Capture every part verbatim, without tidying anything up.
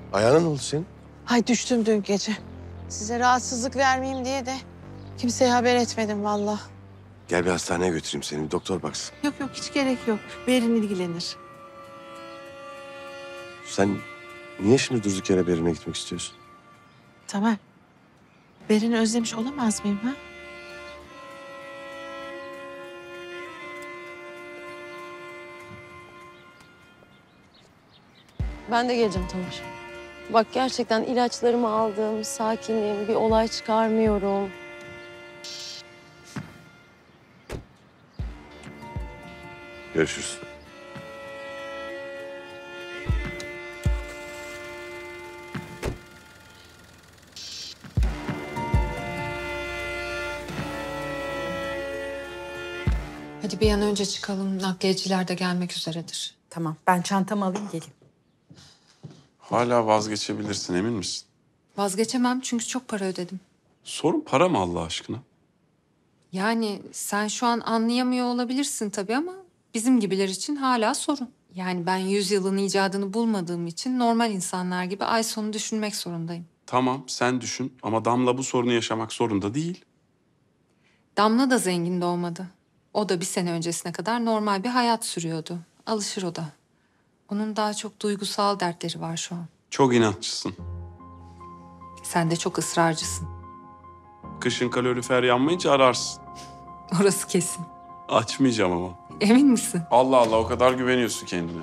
Ayağına ne oldu senin? Ay düştüm dün gece. Size rahatsızlık vermeyeyim diye de kimseye haber etmedim vallahi. Gel bir hastaneye götüreyim seni. Bir doktor baksın. Yok yok hiç gerek yok. Berin ilgilenir. Sen niye şimdi durduk yere Berin'e gitmek istiyorsun? Tamam. Berin'i özlemiş olamaz mıyım ha? Ben de geleceğim Tamer. Bak gerçekten ilaçlarımı aldım, sakinim, bir olay çıkarmıyorum. Görüşürüz. Hadi bir an önce çıkalım. Nakliyeciler de gelmek üzeredir. Tamam, ben çantamı alayım geleyim. Hala vazgeçebilirsin, emin misin? Vazgeçemem çünkü çok para ödedim. Sorun para mı Allah aşkına? Yani sen şu an anlayamıyor olabilirsin tabii ama bizim gibiler için hala sorun. Yani ben yüzyılın icadını bulmadığım için normal insanlar gibi ay sonu düşünmek zorundayım. Tamam, sen düşün ama Damla bu sorunu yaşamak zorunda değil. Damla da zengin doğmadı. O da bir sene öncesine kadar normal bir hayat sürüyordu. Alışır o da. Onun daha çok duygusal dertleri var şu an. Çok inatçısın. Sen de çok ısrarcısın. Kışın kalorifer yanmayınca ararsın. Orası kesin. Açmayacağım ama. Emin misin? Allah Allah, o kadar güveniyorsun kendine.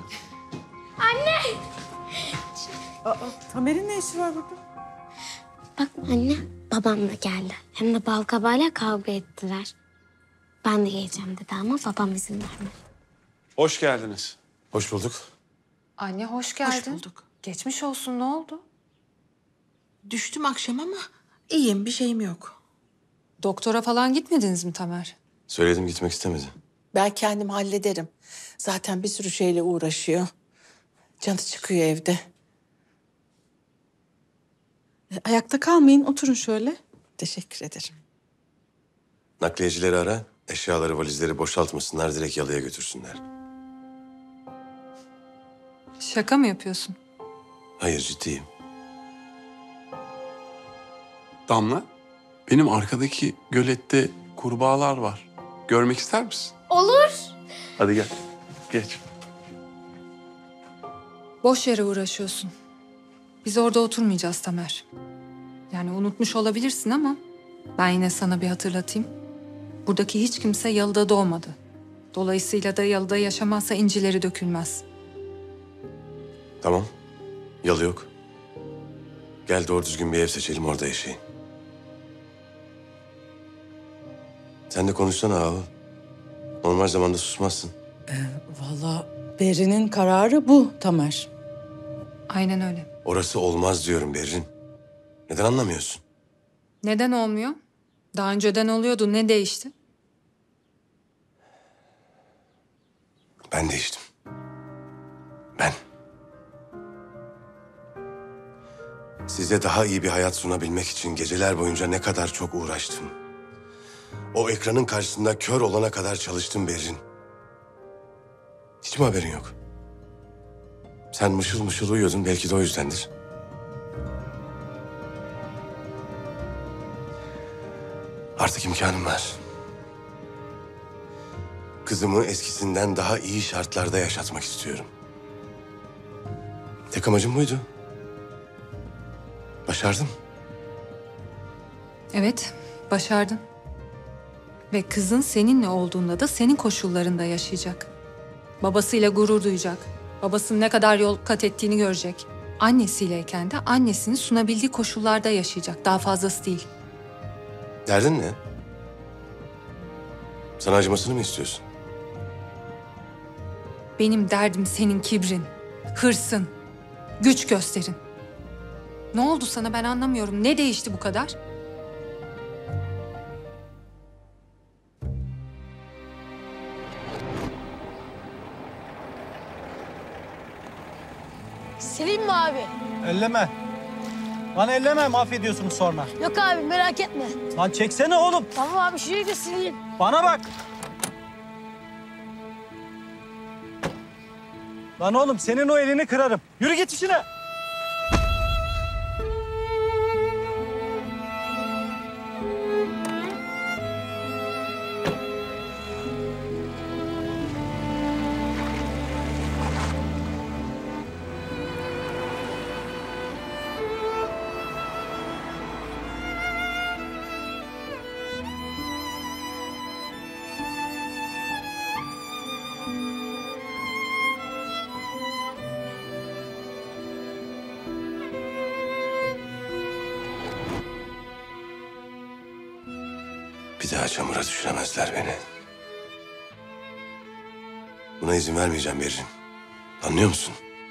Aa, Tamer'in ne işi var burada? Bak anne, babam da geldi. Hem de balkabağıyla kavga ettiler. Ben de geleceğim dedi ama babam izin vermedi. Hoş geldiniz. Hoş bulduk. Anne hoş geldin. Hoş bulduk. Geçmiş olsun, ne oldu? Düştüm akşam ama iyiyim, bir şeyim yok. Doktora falan gitmediniz mi Tamer? Söyledim gitmek istemedi. Ben kendim hallederim. Zaten bir sürü şeyle uğraşıyor. Canı çıkıyor evde. E, ayakta kalmayın, oturun şöyle. Teşekkür ederim. Nakliyecileri ara, eşyaları, valizleri boşaltmasınlar, direkt yalıya götürsünler. Şaka mı yapıyorsun? Hayır, ciddiyim. Damla, benim arkadaki gölette kurbağalar var. Görmek ister misin? Olur. Hadi gel, geç. Boş yere uğraşıyorsun. Biz orada oturmayacağız Tamer. Yani unutmuş olabilirsin ama ben yine sana bir hatırlatayım. Buradaki hiç kimse yalıda doğmadı. Dolayısıyla da yalıda yaşamazsa incileri dökülmez. Tamam, yalı yok. Gel doğru düzgün bir ev seçelim, orada yaşayın. Sen de konuşsana abi. Normal zamanda susmazsın. Vallahi Berin'in kararı bu Tamer. Aynen öyle. Orası olmaz diyorum Berrin. Neden anlamıyorsun? Neden olmuyor? Daha önceden oluyordu. Ne değişti? Ben değiştim. Ben. Size daha iyi bir hayat sunabilmek için geceler boyunca ne kadar çok uğraştım. O ekranın karşısında kör olana kadar çalıştım Berrin. Hiç mi haberin yok? Sen mışıl mışıl uyuyordun, belki de o yüzdendir. Artık imkanım var. Kızımı eskisinden daha iyi şartlarda yaşatmak istiyorum. Tek amacım buydu. Başardım. Evet, başardın. Ve kızın seninle olduğunda da senin koşullarında yaşayacak. Babasıyla gurur duyacak. Babasının ne kadar yol kat ettiğini görecek. Annesiyleyken de annesini sunabildiği koşullarda yaşayacak. Daha fazlası değil. Derdin ne? Sana acımasını mı istiyorsun? Benim derdim senin kibrin, hırsın, güç gösterin. Ne oldu sana ben anlamıyorum. Ne değişti bu kadar? Sileyim mi abi? Elleme. Lan elleme, mahvediyorsunuz sonra. Yok abi merak etme. Lan çeksene oğlum. Tamam abi şurayı da sileyim. Bana bak. Lan oğlum senin o elini kırarım. Yürü git işine. Bir daha çamura düşüremezler beni. Buna izin vermeyeceğim Berrin. Anlıyor musun?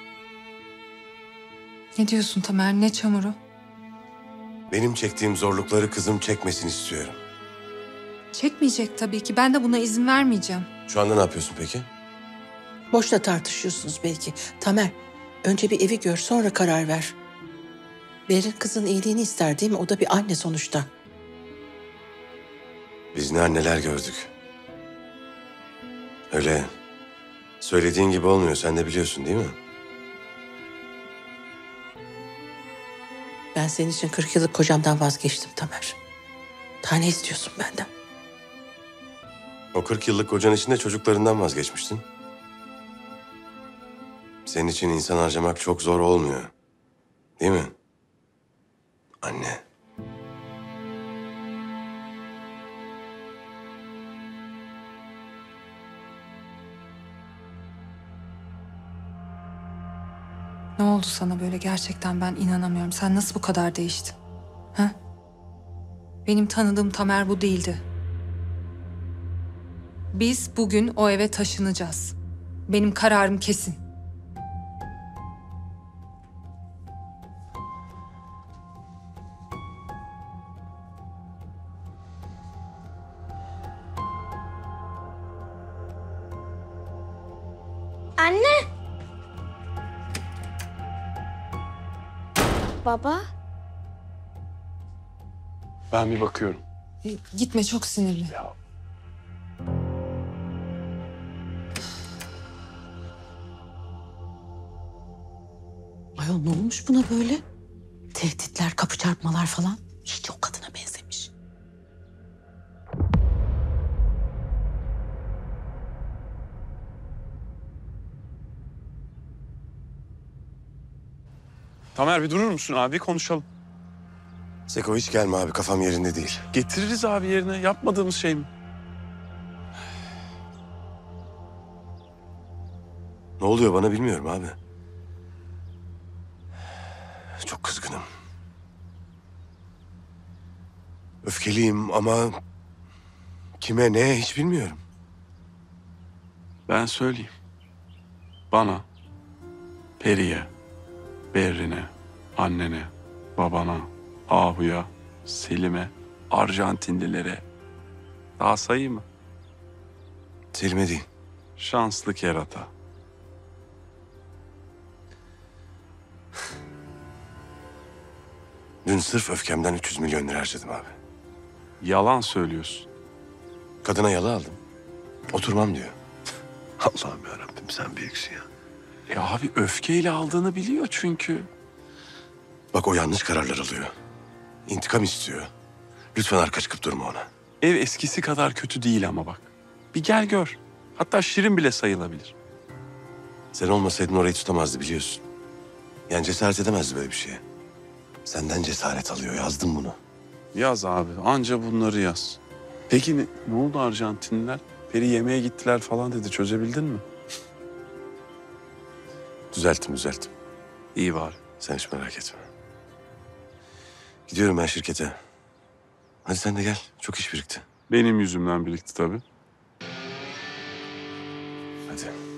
Ne diyorsun Tamer? Ne çamuru? Benim çektiğim zorlukları kızım çekmesin istiyorum. Çekmeyecek tabii ki. Ben de buna izin vermeyeceğim. Şu anda ne yapıyorsun peki? Boşta tartışıyorsunuz belki. Tamer, önce bir evi gör, sonra karar ver. Berin kızın iyiliğini ister değil mi? O da bir anne sonuçta. Biz ne anneler gördük. Öyle söylediğin gibi olmuyor. Sen de biliyorsun değil mi? Ben senin için kırk yıllık kocamdan vazgeçtim Tamer. Daha ne istiyorsun benden? O kırk yıllık kocan için de çocuklarından vazgeçmiştin. Senin için insan harcamak çok zor olmuyor. Değil mi? Anne. Ne oldu sana böyle? Gerçekten ben inanamıyorum. Sen nasıl bu kadar değiştin? Ha? Benim tanıdığım Tamer bu değildi. Biz bugün o eve taşınacağız. Benim kararım kesin. Anne. Baba. Ben bir bakıyorum. E, Gitme, çok sinirli. Ayol ne olmuş buna böyle? Tehditler, kapı çarpmalar falan. Hiç o kadına benzemiş. Tamer bir durur musun abi? Konuşalım. Seko hiç gelme abi. Kafam yerinde değil. Getiririz abi yerine. Yapmadığımız şey mi? Ne oluyor bana bilmiyorum abi. Çok kızgınım. Öfkeliyim ama kime ne hiç bilmiyorum. Ben söyleyeyim. Bana, Peri'ye, Berrin'e, annene, babana, Ahu'ya, Selim'e, Arjantinlilere. Daha sayayım mı? Selim'e değil. Şanslı kerata. Dün sırf öfkemden üç yüz milyon lira harcadım abi. Yalan söylüyorsun. Kadına yalı aldım. Oturmam diyor. Allah'ım yarabbim sen büyüksün ya. E abi öfkeyle aldığını biliyor çünkü. Bak o yanlış kararlar alıyor. İntikam istiyor. Lütfen arka çıkıp durma ona. Ev eskisi kadar kötü değil ama bak. Bir gel gör. Hatta şirin bile sayılabilir. Sen olmasaydın orayı tutamazdı biliyorsun. Yani cesaret edemezdi böyle bir şeye. Senden cesaret alıyor. Yazdım bunu. Yaz abi. Anca bunları yaz. Peki ne, ne oldu Arjantinliler? Peri yemeğe gittiler falan dedi. Çözebildin mi? Düzelttim düzelttim. İyi var. Sen hiç merak etme. Gidiyorum ben şirkete. Hadi sen de gel. Çok iş birikti. Benim yüzümden birikti tabii. Hadi.